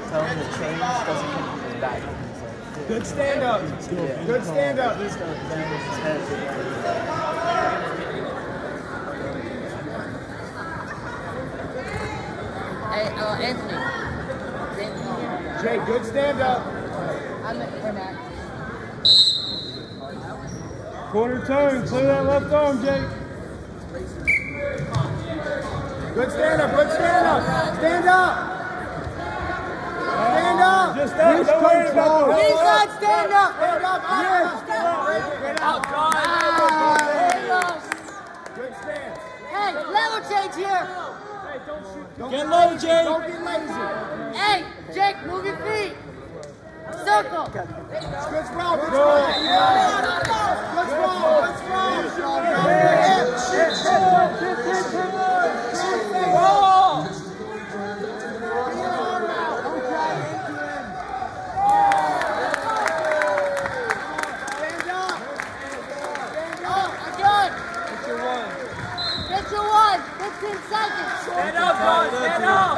tell him to change, doesn't come from his back. Good stand up. Yeah. Good stand up. Hey, Anthony. Jay, good stand up. I'm for Mac. Quarter turn. Clear that left arm, Jay. Good stand up. Good stand up. Stand up. Stand up. Just that. Don't worry about the Inside, stand up. Stand up. Good stand. Hey, level change here. Get low, Jay. Don't be lazy. Hey, Jake, move your feet. Circle. Good throw. Good throw. Good throw. Good Get your one. 15 seconds. Stand up, John. Stand up.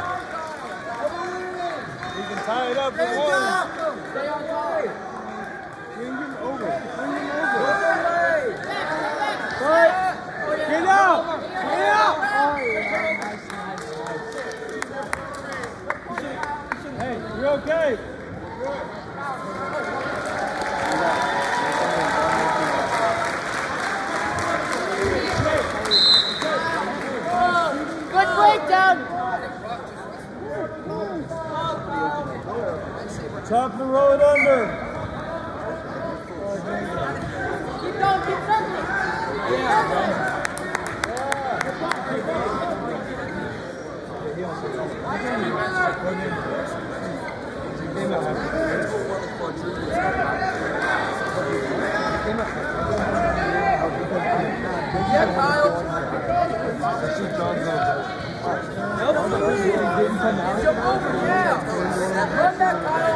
You can tie it up with one. Stay on guard. Bring him over. Bring him over. Get out. Get out. Hey, you're okay. Good breakdown. Top and roll it under. Keep going, keep circling. Keep circling. Yeah, Kyle. Jump over, yeah. Run that, Kyle.